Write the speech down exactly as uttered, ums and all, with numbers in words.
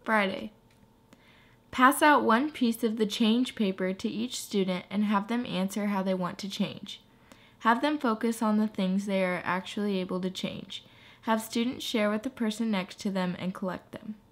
Friday. Pass out one piece of the change paper to each student and have them answer how they want to change. Have them focus on the things they are actually able to change. Have students share with the person next to them and collect them.